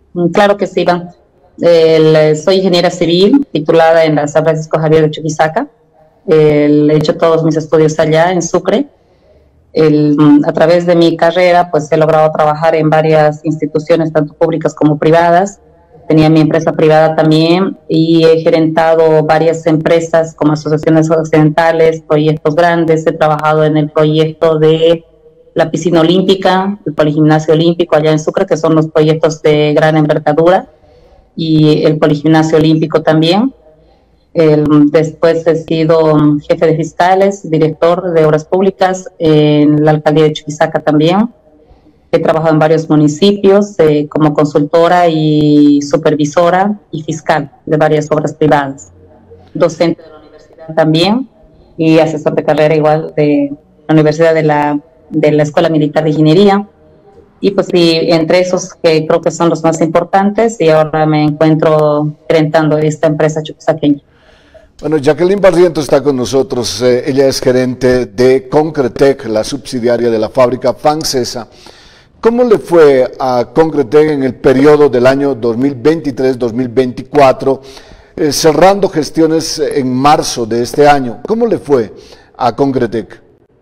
Claro que sí, Iván. Soy ingeniera civil, titulada en la San Francisco Javier de Chuquisaca. He hecho todos mis estudios allá en Sucre. A través de mi carrera, pues he logrado trabajar en varias instituciones, tanto públicas como privadas. Tenía mi empresa privada también y he gerentado varias empresas como asociaciones occidentales, proyectos grandes. He trabajado en el proyecto de la piscina olímpica, el poligimnasio olímpico allá en Sucre, que son los proyectos de gran envergadura, y el poligimnasio olímpico también. Después he sido jefe de fiscales, director de obras públicas en la alcaldía de Chuquisaca también. He trabajado en varios municipios como consultora y supervisora y fiscal de varias obras privadas. Docente de la universidad también y asesor de carrera igual de la Universidad de la Escuela Militar de Ingeniería. Y pues sí, entre esos que creo que son los más importantes, y ahora me encuentro gerentando esta empresa chuquisaqueña. Bueno, Jacqueline Barrientos está con nosotros. Ella es gerente de Concretec, la subsidiaria de la fábrica Fancesa. ¿Cómo le fue a Concretec en el periodo del año 2023-2024, cerrando gestiones en marzo de este año? ¿Cómo le fue a Concretec?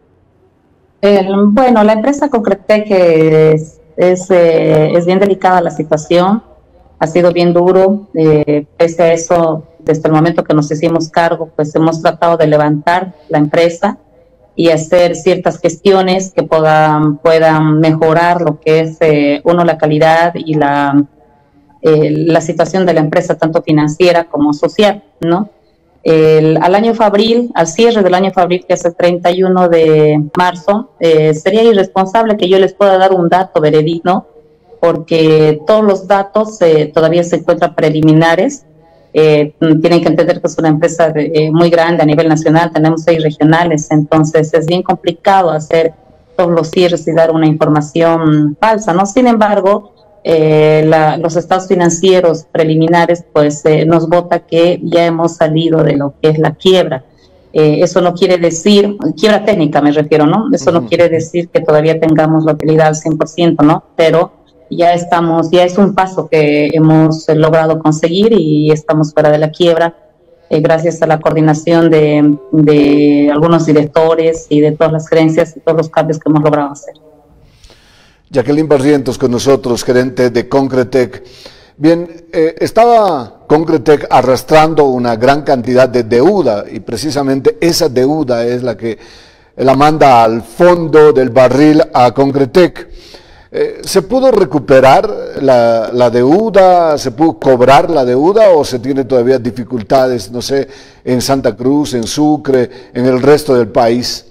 Bueno, la empresa Concretec es bien delicada la situación, ha sido bien duro, pese a eso, desde el momento que nos hicimos cargo, pues hemos tratado de levantar la empresa y hacer ciertas gestiones que puedan mejorar lo que es, la calidad y la situación de la empresa, tanto financiera como social, ¿no? Al año fabril, al cierre del año fabril, que es el 31 de marzo, sería irresponsable que yo les pueda dar un dato veredicto, porque todos los datos todavía se encuentran preliminares. Tienen que entender que es una empresa muy grande a nivel nacional, tenemos 6 regionales, entonces es bien complicado hacer todos los cierres y dar una información falsa, ¿no? Sin embargo, los estados financieros preliminares pues nos vota que ya hemos salido de lo que es la quiebra. Eso no quiere decir, quiebra técnica me refiero, ¿no? Eso no quiere decir que todavía tengamos la utilidad al 100%, ¿no? Pero ya es un paso que hemos logrado conseguir y estamos fuera de la quiebra, gracias a la coordinación de algunos directores y de todas las gerencias y todos los cambios que hemos logrado hacer. Jacqueline Barrientos con nosotros, gerente de Concretec. Bien, estaba Concretec arrastrando una gran cantidad de deuda y precisamente esa deuda es la que la manda al fondo del barril a Concretec. ¿Se pudo recuperar la deuda? ¿Se pudo cobrar la deuda o se tiene todavía dificultades, no sé, en Santa Cruz, en Sucre, en el resto del país?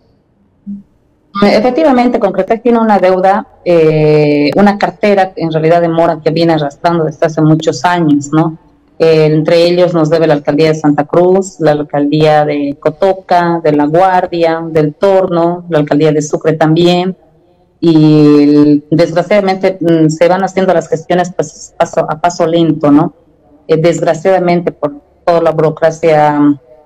Efectivamente, Concretec tiene una deuda, una cartera en realidad de mora que viene arrastrando desde hace muchos años, ¿no? Entre ellos nos debe la alcaldía de Santa Cruz, la alcaldía de Cotoca, de La Guardia, del Torno, la alcaldía de Sucre también, y desgraciadamente se van haciendo las gestiones pues, a paso lento, ¿no? Desgraciadamente por toda la burocracia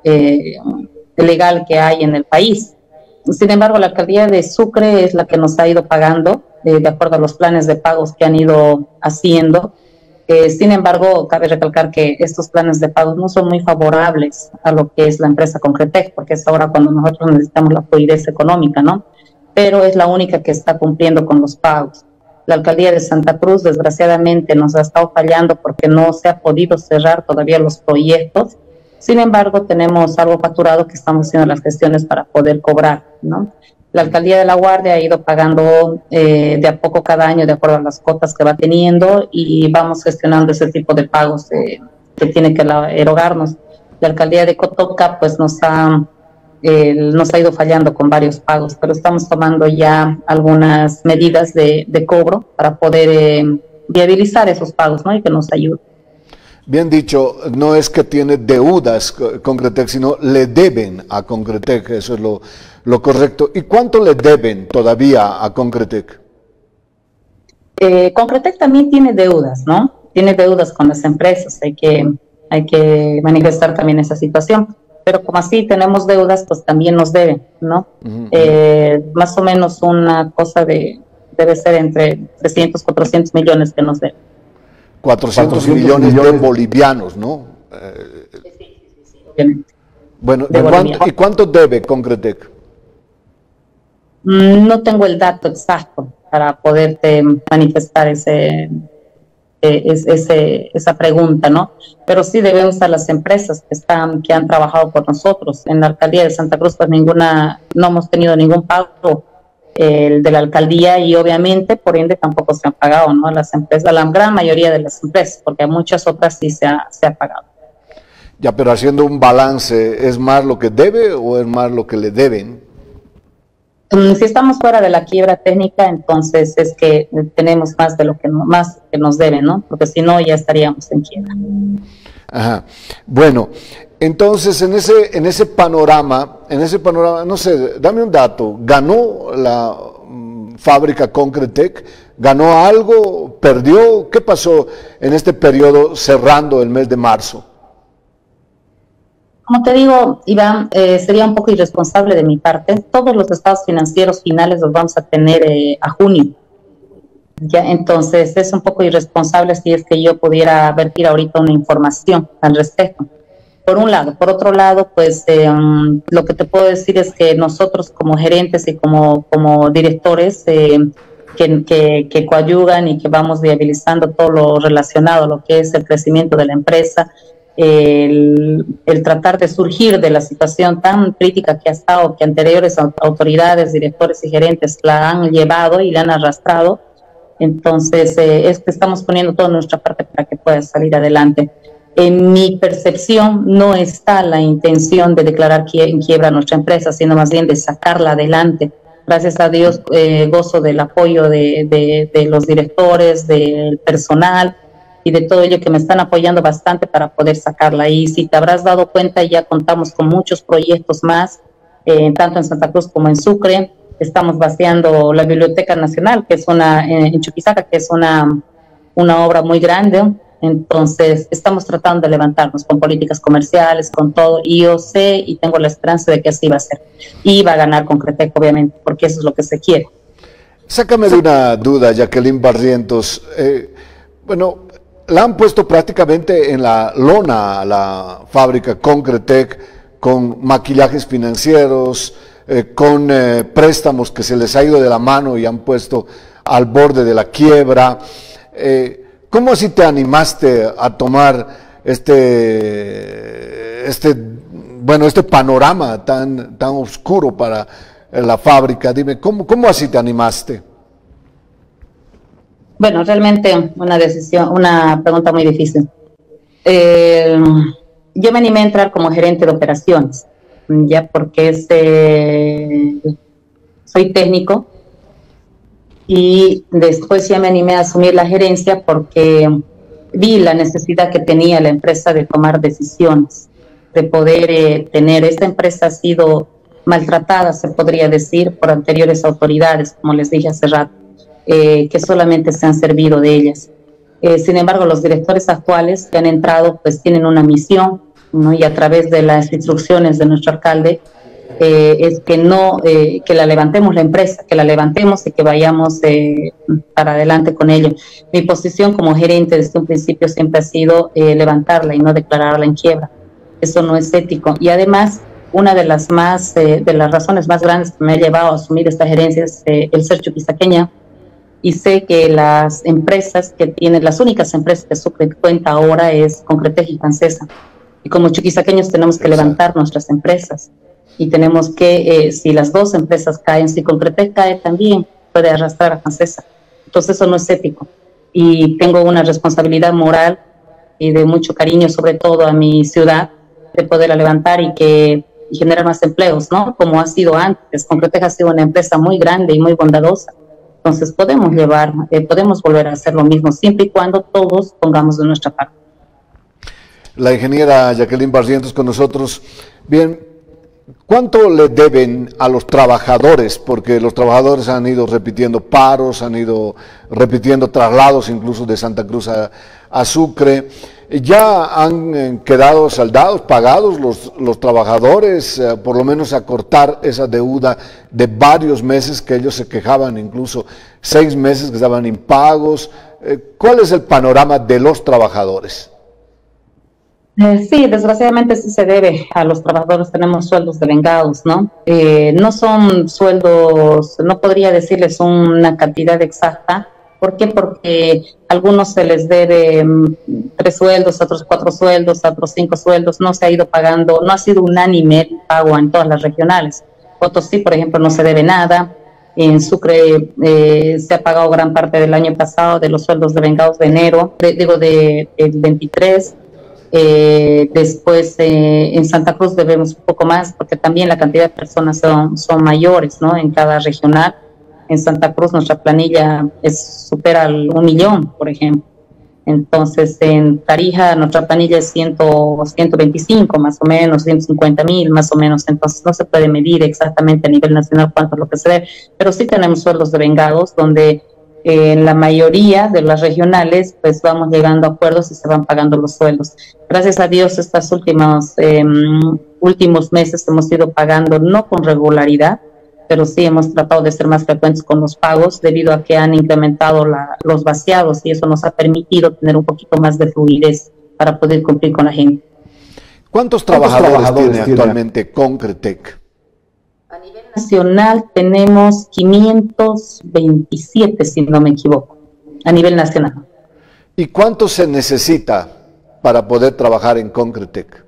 legal que hay en el país. Sin embargo, la alcaldía de Sucre es la que nos ha ido pagando de acuerdo a los planes de pagos que han ido haciendo. Sin embargo, cabe recalcar que estos planes de pagos no son muy favorables a lo que es la empresa Concretec, porque es ahora cuando nosotros necesitamos la fluidez económica, ¿no? Pero es la única que está cumpliendo con los pagos. La alcaldía de Santa Cruz, desgraciadamente, nos ha estado fallando porque no se ha podido cerrar todavía los proyectos. Sin embargo, tenemos algo facturado que estamos haciendo las gestiones para poder cobrar, ¿no? La alcaldía de La Guardia ha ido pagando de a poco cada año de acuerdo a las cuotas que va teniendo y vamos gestionando ese tipo de pagos que tiene que erogarnos. La alcaldía de Cotoca pues nos ha ido fallando con varios pagos, pero estamos tomando ya algunas medidas de cobro para poder viabilizar esos pagos, ¿no? Y que nos ayuden. Bien dicho, no es que tiene deudas Concretec, sino le deben a Concretec, eso es lo correcto. ¿Y cuánto le deben todavía a Concretec? Concretec también tiene deudas, ¿no? Tiene deudas con las empresas, hay que manifestar también esa situación. Pero como así tenemos deudas, pues también nos deben, ¿no? Más o menos una cosa debe ser entre 300, 400 millones que nos deben. 400 millones de bolivianos, ¿no? Obviamente. Bueno, De ¿y cuánto debe Concretec? No tengo el dato exacto para poderte manifestar esa pregunta, ¿no? Pero sí debemos a las empresas que han trabajado por nosotros. En la alcaldía de Santa Cruz, pues no hemos tenido ningún pago de la alcaldía y obviamente, por ende, tampoco se han pagado, ¿no? A las empresas, a la gran mayoría de las empresas, porque a muchas otras sí se ha pagado. Ya, pero haciendo un balance, ¿es más lo que debe o es más lo que le deben? Si estamos fuera de la quiebra técnica, entonces es que tenemos más de lo que más que nos deben, ¿no? Porque si no ya estaríamos en quiebra. Ajá. Bueno, entonces en ese panorama, no sé, dame un dato. ¿Ganó la fábrica Concretec? ¿Ganó algo? ¿Perdió? ¿Qué pasó en este periodo cerrando el mes de marzo? Como te digo, Iván, sería un poco irresponsable de mi parte. Todos los estados financieros finales los vamos a tener a junio. Ya, entonces es un poco irresponsable si es que yo pudiera vertir ahorita una información al respecto. Por un lado. Por otro lado, pues lo que te puedo decir es que nosotros como gerentes y como directores que coadyuvan y que vamos viabilizando todo lo relacionado a lo que es el crecimiento de la empresa, el tratar de surgir de la situación tan crítica que ha estado, que anteriores autoridades, directores y gerentes la han llevado y la han arrastrado. Entonces, es que estamos poniendo toda nuestra parte para que pueda salir adelante. En mi percepción no está la intención de declarar en quiebra nuestra empresa, sino más bien de sacarla adelante. Gracias a Dios gozo del apoyo de los directores, del personal y de todo ello que me están apoyando bastante para poder sacarla. Y si te habrás dado cuenta, ya contamos con muchos proyectos más, tanto en Santa Cruz como en Sucre. Estamos vaciando la Biblioteca Nacional, que es en Chuquisaca, que es una obra muy grande. Entonces, estamos tratando de levantarnos con políticas comerciales, con todo, y yo sé y tengo la esperanza de que así va a ser. Y va a ganar Concretec, obviamente, porque eso es lo que se quiere. Sácame de una duda, Jacqueline Barrientos. Bueno, la han puesto prácticamente en la lona a la fábrica Concretec con maquillajes financieros, con préstamos que se les ha ido de la mano y han puesto al borde de la quiebra. ¿Cómo así te animaste a tomar este panorama tan oscuro para la fábrica? Dime, ¿cómo así te animaste? Bueno, realmente una pregunta muy difícil. Yo me animé a entrar como gerente de operaciones, ya porque soy técnico, y después ya me animé a asumir la gerencia porque vi la necesidad que tenía la empresa de tomar decisiones, de poder tener. Esta empresa ha sido maltratada, se podría decir, por anteriores autoridades, como les dije hace rato, que solamente se han servido de ellas. Sin embargo, los directores actuales que han entrado pues tienen una misión, ¿no? Y a través de las instrucciones de nuestro alcalde es que la levantemos la empresa, que la levantemos y que vayamos para adelante con ello. Mi posición como gerente desde un principio siempre ha sido levantarla y no declararla en quiebra. Eso no es ético. Y además, una de las razones más grandes que me ha llevado a asumir esta gerencia es el ser chuquisaqueña, y sé que las únicas empresas que Sucre cuenta ahora es Concretec y Cancesa. Y como chuquisaqueños tenemos que levantar nuestras empresas. Y tenemos que, si las dos empresas caen, si Concretec cae también, puede arrastrar a Cancesa. Entonces eso no es ético. Y tengo una responsabilidad moral y de mucho cariño, sobre todo a mi ciudad, de poderla levantar y generar más empleos, ¿no? Como ha sido antes. Concretec ha sido una empresa muy grande y muy bondadosa. Entonces podemos volver a hacer lo mismo, siempre y cuando todos pongamos de nuestra parte. La ingeniera Jacqueline Barrientos con nosotros. Bien, ¿cuánto le deben a los trabajadores? Porque los trabajadores han ido repitiendo paros, han ido repitiendo traslados incluso de Santa Cruz a Sucre. ¿Ya han quedado saldados, pagados los trabajadores, por lo menos acortar esa deuda de varios meses que ellos se quejaban, incluso 6 meses que estaban impagos? ¿Cuál es el panorama de los trabajadores? Sí, desgraciadamente sí se debe a los trabajadores, tenemos sueldos devengados, ¿no? No son sueldos, no podría decirles una cantidad exacta. ¿Por qué? Porque a algunos se les debe 3 sueldos, a otros 4 sueldos, a otros 5 sueldos, no se ha ido pagando, no ha sido unánime el pago en todas las regionales. Potosí, por ejemplo, no se debe nada. En Sucre se ha pagado gran parte del año pasado de los sueldos devengados de enero, del 23. Después en Santa Cruz debemos un poco más porque también la cantidad de personas son mayores, ¿no? En cada regional. En Santa Cruz nuestra planilla supera el 1.000.000, por ejemplo. Entonces en Tarija nuestra planilla es 125 más o menos, 150.000 más o menos. Entonces no se puede medir exactamente a nivel nacional cuánto es lo que se debe, pero sí tenemos sueldos devengados donde en la mayoría de las regionales pues vamos llegando a acuerdos y se van pagando los sueldos. Gracias a Dios estos últimos meses hemos ido pagando no con regularidad, pero sí hemos tratado de ser más frecuentes con los pagos debido a que han incrementado los vaciados y eso nos ha permitido tener un poquito más de fluidez para poder cumplir con la gente. ¿Cuántos trabajadores tiene actualmente Concretec? A nivel nacional tenemos 527, si no me equivoco, a nivel nacional. ¿Y cuánto se necesita para poder trabajar en Concretec?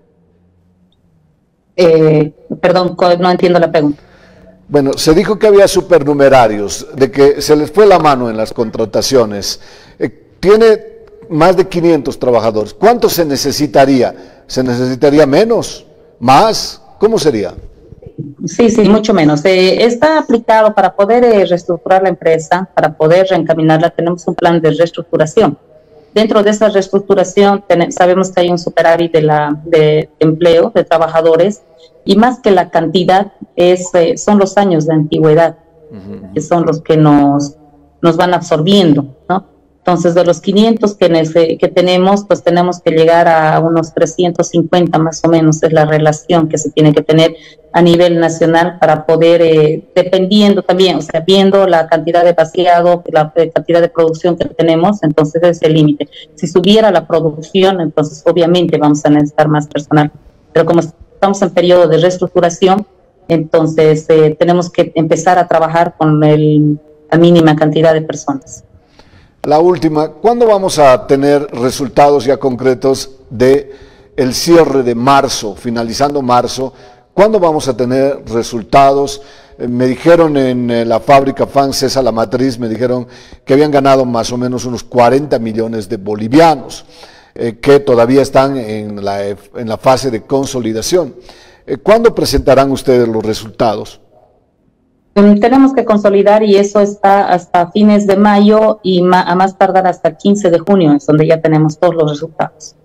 Perdón, no entiendo la pregunta. Bueno, se dijo que había supernumerarios, de que se les fue la mano en las contrataciones. Tiene más de 500 trabajadores. ¿Cuánto se necesitaría? ¿Se necesitaría menos? ¿Más? ¿Cómo sería? Sí, mucho menos. Está aplicado para poder reestructurar la empresa, para poder reencaminarla. Tenemos un plan de reestructuración. Dentro de esa reestructuración sabemos que hay un superávit de empleo, de trabajadores, y más que la cantidad son los años de antigüedad, que son los que nos van absorbiendo, ¿no? Entonces, de los 500 que tenemos, pues tenemos que llegar a unos 350 más o menos, es la relación que se tiene que tener a nivel nacional para poder, dependiendo también, o sea, viendo la cantidad de vaciado, la cantidad de producción que tenemos, entonces es el límite. Si subiera la producción, entonces obviamente vamos a necesitar más personal, pero como estamos en periodo de reestructuración, entonces tenemos que empezar a trabajar con la mínima cantidad de personas. La última, ¿cuándo vamos a tener resultados ya concretos de el cierre de marzo, finalizando marzo? ¿Cuándo vamos a tener resultados? Me dijeron en la fábrica Fancesa, la matriz, me dijeron que habían ganado más o menos unos 40 millones de bolivianos, que todavía están en la fase de consolidación. ¿Cuándo presentarán ustedes los resultados? Tenemos que consolidar y eso está hasta fines de mayo y a más tardar hasta el 15 de junio, es donde ya tenemos todos los resultados.